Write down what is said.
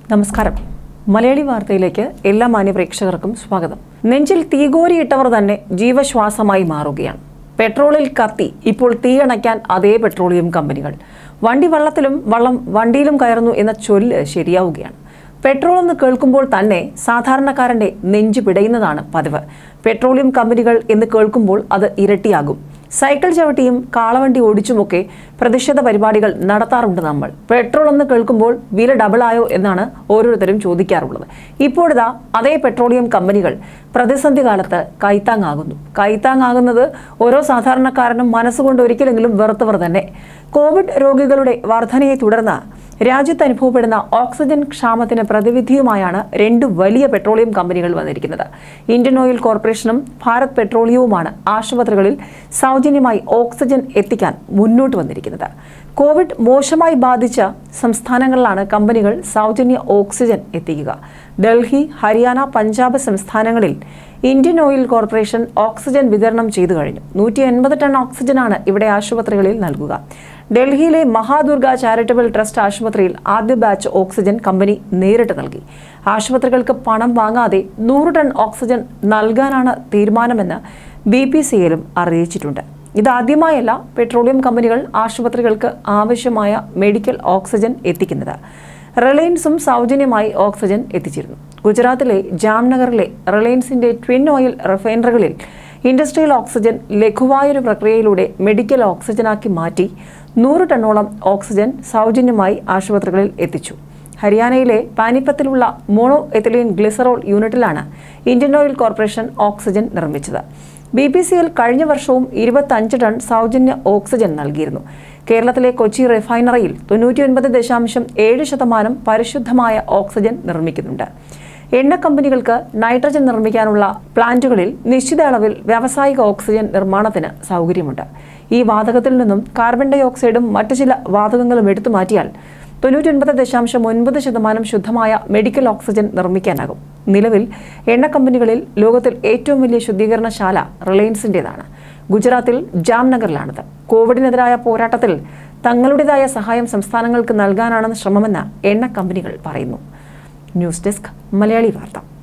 നമസ്കാരം. മലയാളി വാർത്തയിലേക്ക് എല്ലാ മാന്യപ്രേക്ഷകർക്കും സ്വാഗതം. നെഞ്ചിൽ തീകോരിയിട്ടവർ തന്നെ ജീവശ്വാസമായി മാറുകയാണ്. പെട്രോളിൽ കത്തി ഇപ്പോൾ തീയണയ്ക്കാൻ അതേ പെട്രോളിയം കമ്പനികൾ. വണ്ടി വള്ളത്തിലും വള്ളം വണ്ടിയിലും കയറുന്നു എന്ന ചൊല്ല് ശരിയാവുകയാണ്. പെട്രോൾ എന്ന് കേൾക്കുമ്പോൾ തന്നെ സാധാരണക്കാരന്റെ നെഞ്ചു പിടയുന്നതാണ് പതിവ്. പെട്രോളിയം കമ്പനികൾ എന്ന് കേൾക്കുമ്പോൾ അത് ഇരട്ടിയാകും. സൈക്കിൾ ചവിട്ടിയും കാളവണ്ടി ഓടിച്ചുമൊക്കെ പ്രതിഷേധ പരിപാടികൾ നടത്താറുണ്ട് നമ്മൾ. പെട്രോൾ എന്ന് കേൾക്കുമ്പോൾ വില ഡബിളായോ എന്നാണ് ഓരോരുത്തരും ചോദിക്കാറുള്ളത്. ഇപ്പോഴിതാ അതേ പെട്രോളിയം കമ്പനികൾ പ്രതിസന്ധി കാലത്ത് കൈത്താങ്ങാകുന്നത് ഓരോ സാധാരണക്കാരനും മനസ്സുകൊണ്ട് ഒരിക്കലെങ്കിലും വെറുത്തവർ തന്നെ. കോവിഡ് രോഗികളുടെ വർധനയെ തുടർന്ന് രാജ്യത്ത് അനുഭവപ്പെടുന്ന ഓക്സിജൻ ക്ഷാമത്തിന് പ്രതിവിധിയുമായാണ് രണ്ട് വലിയ പെട്രോളിയം കമ്പനികൾ വന്നിരിക്കുന്നത്. ഇന്ത്യൻ ഓയിൽ കോർപ്പറേഷനും ഭാരത് പെട്രോളിയവുമാണ് ആശുപത്രികളിൽ സൗജന്യമായി ഓക്സിജൻ എത്തിക്കാൻ മുന്നോട്ട് വന്നിരിക്കുന്നത്. കോവിഡ് മോശമായി ബാധിച്ച സംസ്ഥാനങ്ങളിലാണ് കമ്പനികൾ സൗജന്യ ഓക്സിജൻ എത്തിക്കുക. ഡൽഹി, ഹരിയാന, പഞ്ചാബ് സംസ്ഥാനങ്ങളിൽ ഇന്ത്യൻ ഓയിൽ കോർപ്പറേഷൻ ഓക്സിജൻ വിതരണം ചെയ്തു കഴിഞ്ഞു. 180 ടൺ ഓക്സിജനാണ് ഇവിടെ ആശുപത്രികളിൽ നൽകുക. ഡൽഹിയിലെ മഹാദുർഗ ചാരിറ്റബിൾ ട്രസ്റ്റ് ആശുപത്രിയിൽ ആദ്യ ബാച്ച് ഓക്സിജൻ കമ്പനി നേരിട്ട് നൽകി. ആശുപത്രികൾക്ക് പണം വാങ്ങാതെ 100 ടൺ ഓക്സിജൻ നൽകാനാണ് തീരുമാനമെന്ന് BPCLും അറിയിച്ചിട്ടുണ്ട്. ഇതാദ്യമായല്ല പെട്രോളിയം കമ്പനികൾ ആശുപത്രികൾക്ക് ആവശ്യമായ മെഡിക്കൽ ഓക്സിജൻ എത്തിക്കുന്നത്. റിലയൻസും സൗജന്യമായി ഓക്സിജൻ എത്തിച്ചിരുന്നു. ഗുജറാത്തിലെ ജാംനഗറിലെ റിലയൻസിന്റെ ട്വിൻ ഓയിൽ റിഫൈനറികളിൽ ഇൻഡസ്ട്രിയൽ ഓക്സിജൻ ലഘുവായൊരു പ്രക്രിയയിലൂടെ മെഡിക്കൽ ഓക്സിജനാക്കി മാറ്റി 100 ടണ്ണോളം ഓക്സിജൻ സൗജന്യമായി ആശുപത്രികളിൽ എത്തിച്ചു. ഹരിയാനയിലെ പാനിപ്പത്തിലുള്ള മോണോ എത്തിലീൻ ഗ്ലിസറോൾ യൂണിറ്റിലാണ് ഇന്ത്യൻ ഓയിൽ കോർപ്പറേഷൻ ഓക്സിജൻ നിർമ്മിച്ചത്. BPCL കഴിഞ്ഞ വർഷവും 25 ടൺ സൗജന്യ ഓക്സിജൻ നൽകിയിരുന്നു. കേരളത്തിലെ കൊച്ചി റിഫൈനറിയിൽ 99.7% പരിശുദ്ധമായ ഓക്സിജൻ നിർമ്മിക്കുന്നുണ്ട്. എണ്ണ കമ്പനികൾക്ക് നൈട്രജൻ നിർമ്മിക്കാനുള്ള പ്ലാന്റുകളിൽ നിശ്ചിത അളവിൽ വ്യാവസായിക ഓക്സിജൻ നിർമ്മാണത്തിന് സൗകര്യമുണ്ട്. ഈ വാതകത്തിൽ നിന്നും കാർബൺ ഡൈ ഓക്സൈഡും മറ്റു ചില വാതകങ്ങളും എടുത്തു മാറ്റിയാൽ 99.9% ശുദ്ധമായ മെഡിക്കൽ ഓക്സിജൻ നിർമ്മിക്കാനാകും. നിലവിൽ എണ്ണ കമ്പനികളിൽ ലോകത്തിൽ ഏറ്റവും വലിയ ശുദ്ധീകരണശാല റിലയൻസിൻ്റെതാണ്. ഗുജറാത്തിൽ ജാംനഗറിലാണിത്. കോവിഡിനെതിരായ പോരാട്ടത്തിൽ തങ്ങളുടേതായ സഹായം സംസ്ഥാനങ്ങൾക്ക് നൽകാനാണ് ശ്രമമെന്ന് എണ്ണ കമ്പനികൾ പറയുന്നു. ന്യൂസ് ഡെസ്ക് മലയാളി വാർത്ത.